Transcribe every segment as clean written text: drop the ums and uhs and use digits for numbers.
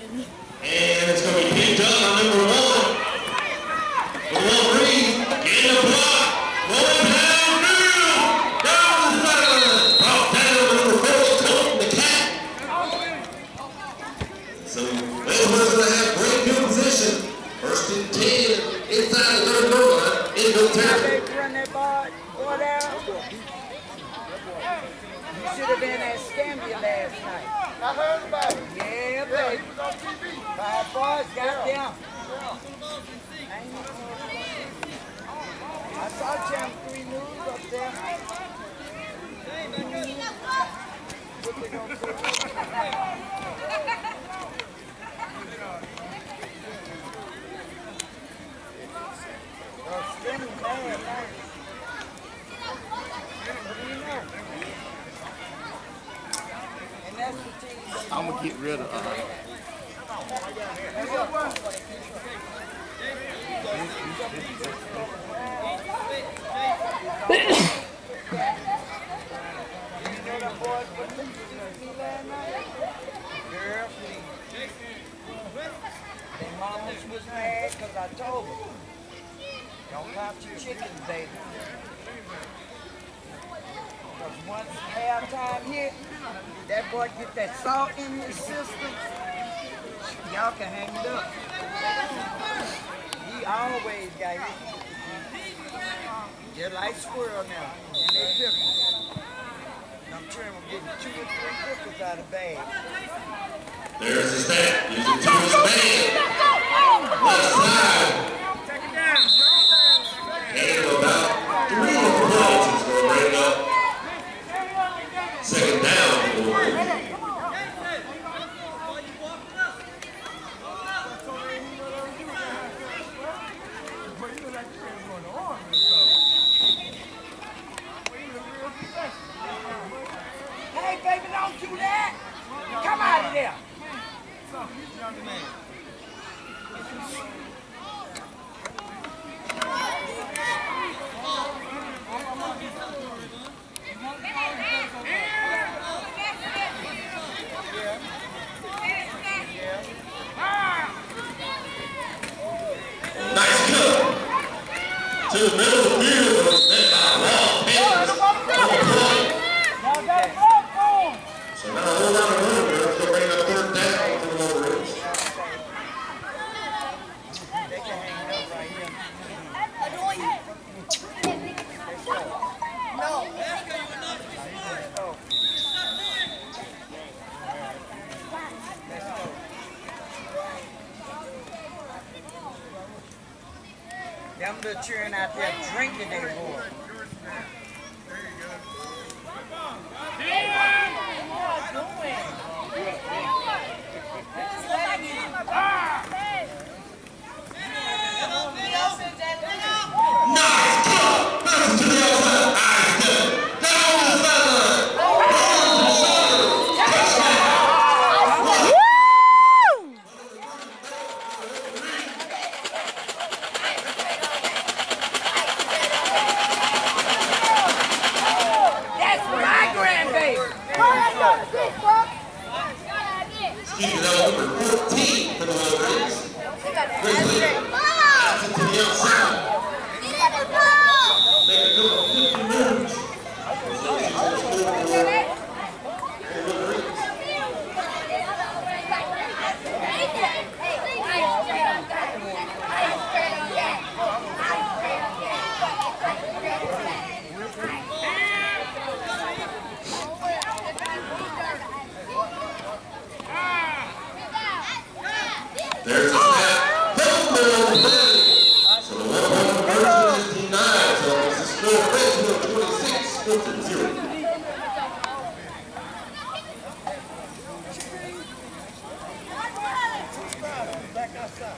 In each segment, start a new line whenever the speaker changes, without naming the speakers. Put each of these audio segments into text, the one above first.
And it's going to be picked up on number 1. The Wolverines in the block. Going down through. Down the sideline. Brought down number 4, Milton, the cat. So Wolverines going to have great field position. First and 10 inside the 30 goal line. In goal territory.
Run that ball down. You should have been at Scambia last night.
I heard about it.
Yeah, baby. 5 boys got down. I saw Champ 3 moves up there. What they gonna do? Skinny man, man. What do you know? And that's the team.
I'm gonna get rid of
Their mamas was mad because I told them, don't count your chickens, baby. Because once halftime hit, that boy get that salt in his system, y'all can hang it up. He always got it. They're like squirrel now, and they pickle. I'm sure I'm getting 2 or 3 pickles out of the bag.
There's his back. Using 2 his bag. Left side.
Take it down.
And about 3 of the balls. He's going to bring it up. Second down for the Wolverines.
Hey, baby, don't do that. Come out of there.
Nice cut. To the middle of the field. Was met by Wall Pettis. So now a whole lot of room here. It's going to bring up 3rd down for the Wolverines.
They can hang it up right here. Them little cheering out there drinking their boy.
Nice cut. Bounce to the outside. Nice cut. Down the sideline. Down the shoulder. Touchdown. Keeping out number 14 for the Wolverines. Grizzly. Pass it to the outside. Make a couple of 50 moves. There's a snap. So the 1-point conversion is denied. So it's a score of 26, Milton 0.
Back outside.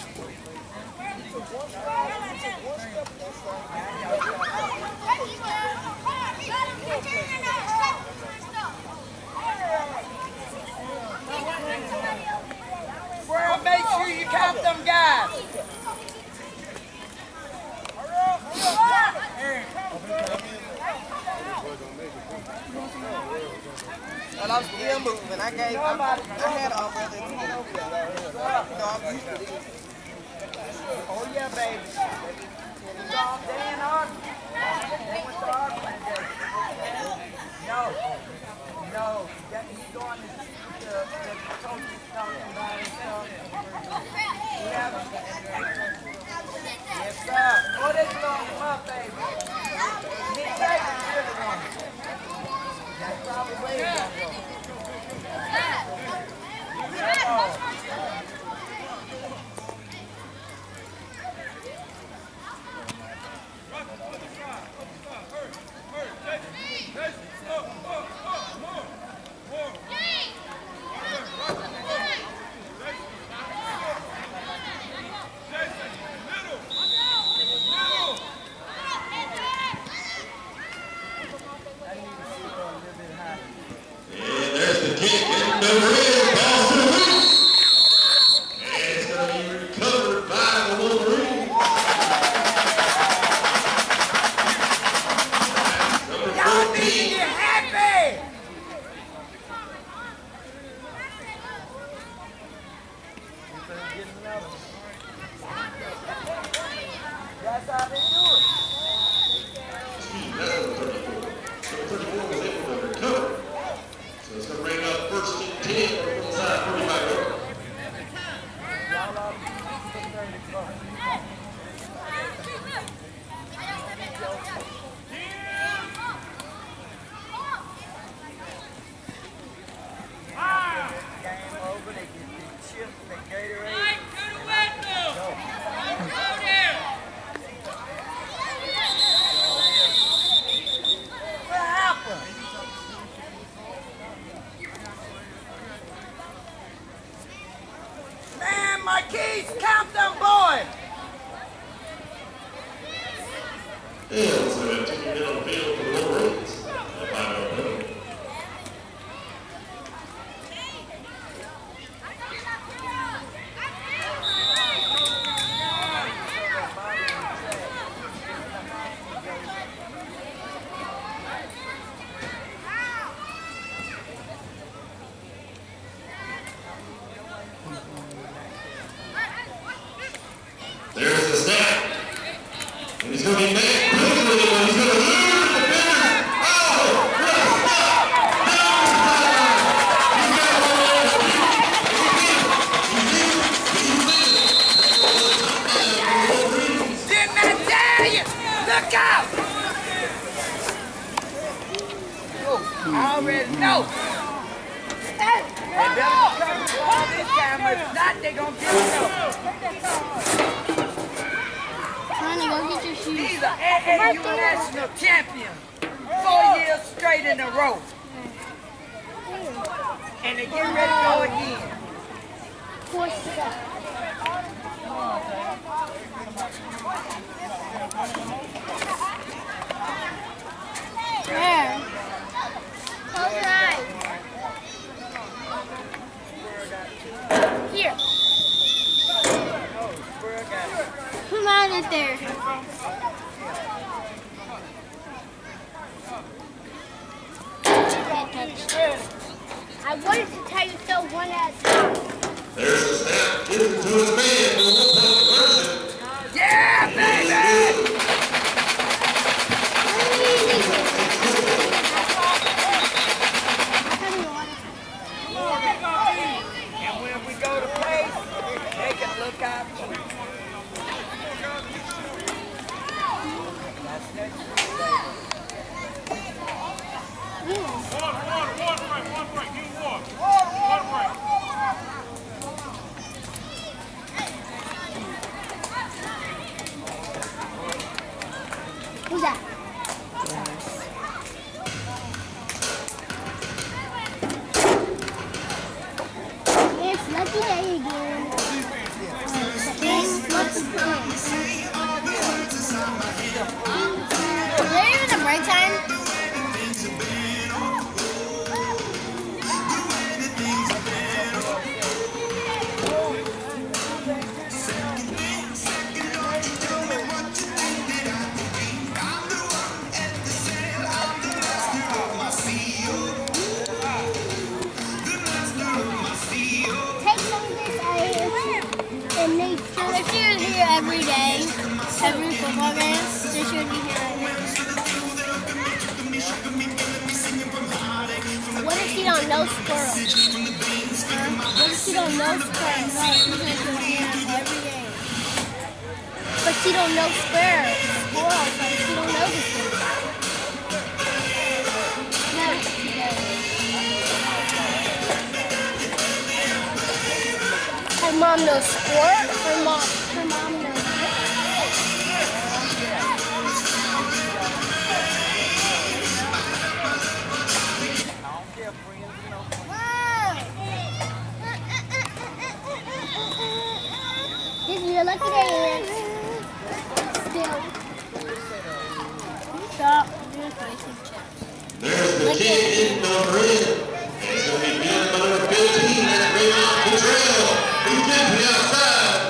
Well, make sure you count them guys.
But I'm still moving. I had all brother.
That's how they do it.
Steve Nettle, 34 was able to recover. So it's going to bring up first and 10 on the side, 45 over.
Game over, they get the chips, they Gatorade. What happened? Man, my keys, count them boys.
And so a 2-minute on the field for the Wolverines. There's the snap. And he's going to be mad. He's going to lose the defender. Oh! What a stop!
Didn't I tell you? Look out! Oh, I already know. They better come all this time, if not, they gonna get it.
Honey, go get your shoes.
He's an AAU national champion, 4 years straight in a row. And they get ready to go again.
There. Close your eyes. Here. Come on in there. I wanted to tell you so one at a time.
There's the snap. Gets it to his man. The 1-point conversion.
Yeah, baby! And when we go to play, they can look out for you. That's next week, baby.
One break. You walk. One break.
Who's that? It's Lucky Day again. It's Lucky Day. Is there even a break time? If she was here every day, every football game, then she would be here right now. What if she don't know squirrel? What if she don't know squirrel? No, she's going to be here every day. But she don't know squirrel, so she don't know this thing. No, she doesn't. Her mom knows sport. Her mom knows this is your lucky day. Still. Stop.
There's the kid in number in. It's going to be being number 15. That's Raymond Petrell. He's getting the outside.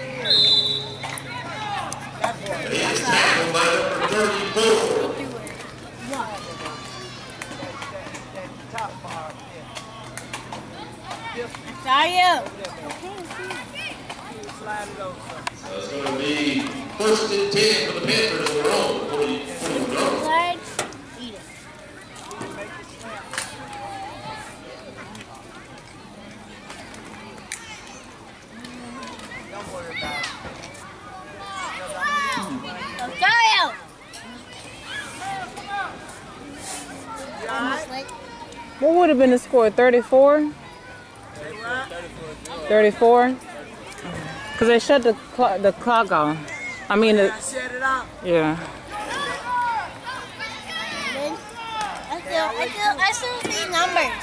And he's tackled by number 34.
Saw you.
So it's going to be 1st and 10 for the Panthers on their own. 40 yards.
Large, eat it.
Don't worry about it.
Rosario!
What would have been the score? 34? 34? Because they shut the clock off. I mean,
I set it up.
yeah.
I still see numbers.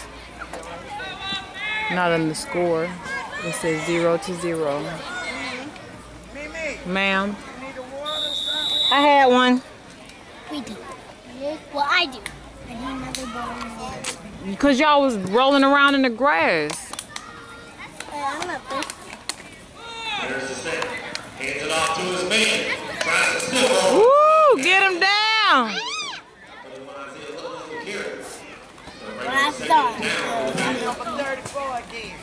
Not on the score. It says 0-0.
Mimi,
Ma'am,
you need a water or something?
I had one.
We do. Well, I do. I need another bottle of water.
Because y'all was rolling around in the grass.
I'm not thirsty.
There's the set. Hands it off to his man. Tries to slip over.
Woo! Get him down!
Last time.
Number 34 again.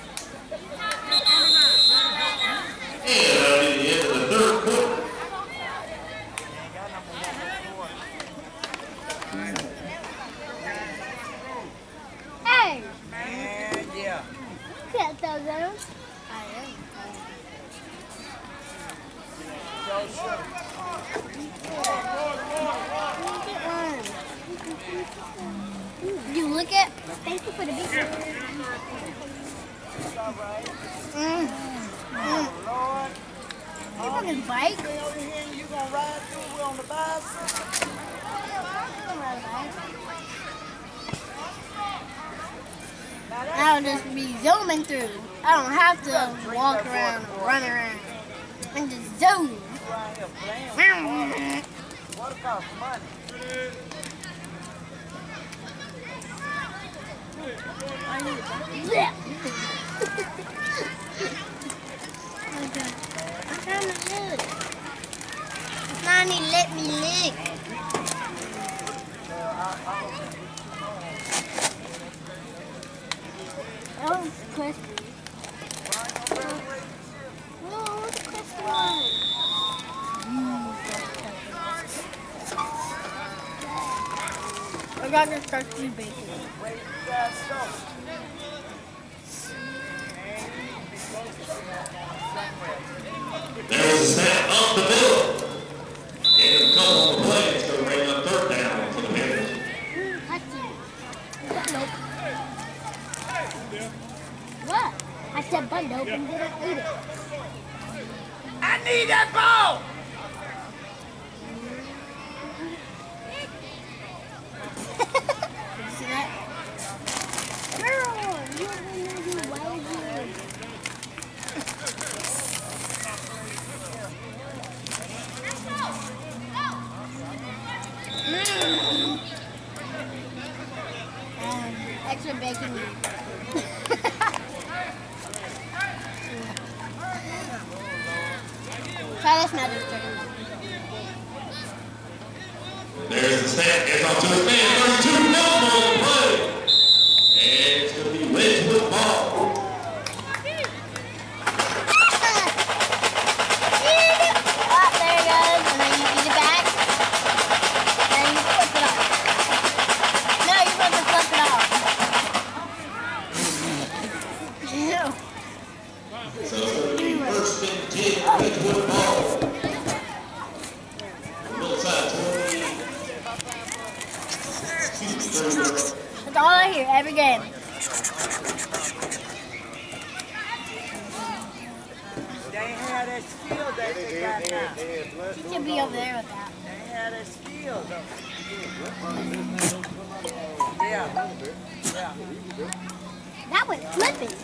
And that'll be the end of the 3rd quarter.
Hey!
And yeah.
Can't throw them. I am. You look at. Thank you for the big one.
Lord.
You fucking bike.
Stay over here and you gonna ride through. We're on the bicycle.
I'll just be zooming through. I don't have to walk around or run around. And just zoom.
You out here playing. What about money?
Yeah. I'm trying to lick. Mommy, let me lick. Oh, it's crispy. Oh, it's crispy. I got this crispy bacon.
Where you guys go?
There's a snap up the middle. And a couple of plays to bring up 3rd down for the Panthers.
Nope. What? I said bun nope and didn't eat it.
I need that ball!
See that? Girl, you don't know you wild girl. Extra bacon. Try this now, Victor.
There's the snap. Gets off to his man. 32. No more play. And it's going to be Wedgwood ball.
There it goes, and then you eat it back, and you flip it off. No, you're supposed to flip it off. Ew.
So it's going to be 1st and 10. Wedgwood ball. Middle side 20.
That's all I hear every game.
They ain't had that skill that they got now.
You should be over there with that.
They ain't had that skill though. Yeah. Yeah.
That was flipping.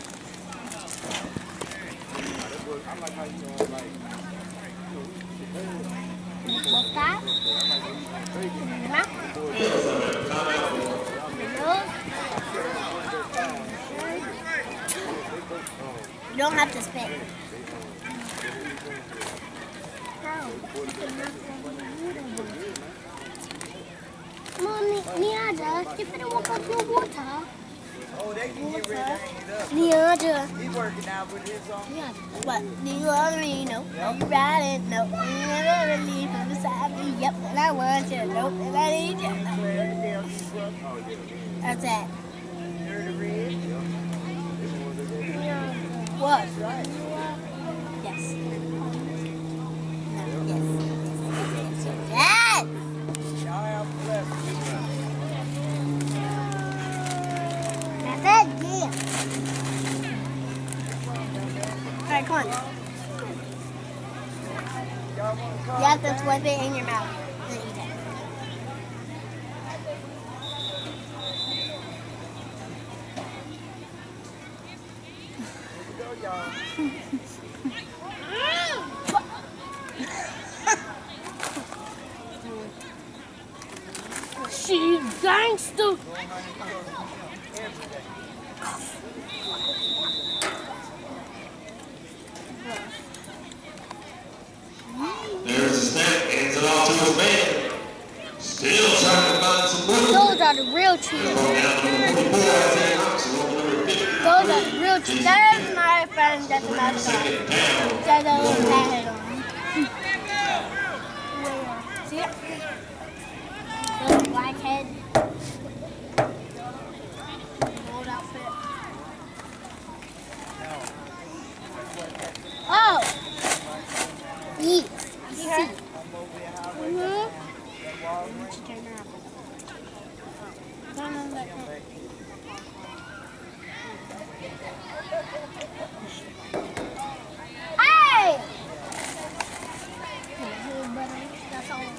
What's that? You don't have to spit. Mommy, Miada, you better walk up your water.
Oh, they can get ready to hang it up.
Leandra.
He working out with his own.
Yeah. What? Do you love me? No. Are you riding? No. You never leave from beside me. Yep. And I want you. Nope. And I need you. No. That's it. What? Yes. No. Yes. Yes.
Y'all have a blessing.
That's it. Yeah. All right, come on. You have to flip it in your mouth and eat it.
Go, y'all.
She's gangster.
There's a snap, hands it off to his man. Still trying to find some movement.
Those are the real cheaters.
Down to number 44, Isaiah Knox, along with number 50.
Those are the real cheaters. That is my friend. That's my friend.
Second down.
Got a little tag on. See it? Little black head. Old outfit. Oh! Yes. See? Mm-hmm. Turn around. Turn on that way. Hey! That's all.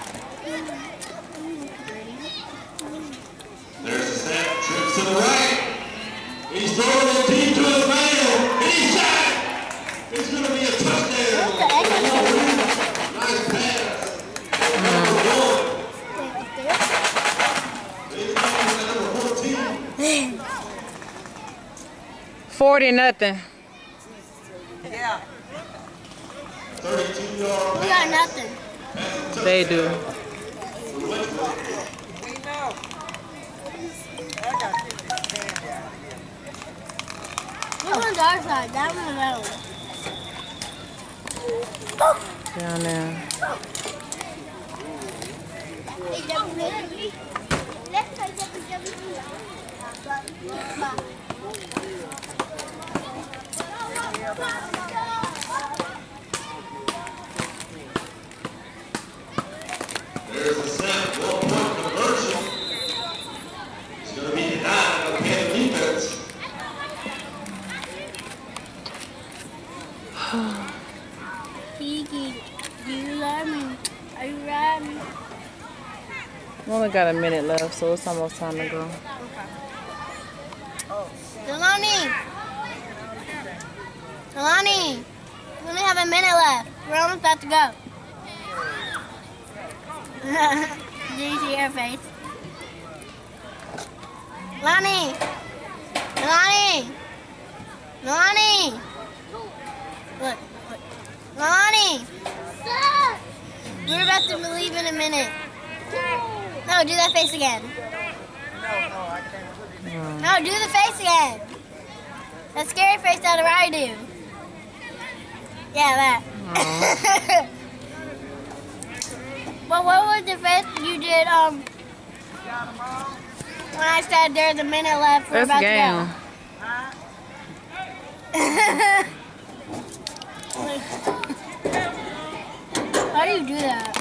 There's a snap, trips to the right. He's throwing it deep to his man. And he's shot it. It's going to be a touchdown.
What the heck?
Nice pass. Number 14.
40-0.
Yeah.
32-yard
We got nothing.
They do.
We know. I got to get this can down here.
This one's our side. That one's that one.
Down there.
Let's play WWE.
There's a snap, 1-point conversion. It's going to be denied by the Panther defense.
Kiki, do you love me? Are you riding?
We only got a minute left, so it's almost time to go.
Delani! Delani! We only have a minute left. We're almost about to go. Did you see her face? Lonnie! Lonnie! Lonnie! Look, look. Lonnie! We're about to leave in a minute. No, do that face again.
No, I can't put it in.
No, do the face again. That scary face that I do. Yeah, that. Well, what was the face you did when I said there's a minute left, we're
That's
about
game.
to go? How do you do that?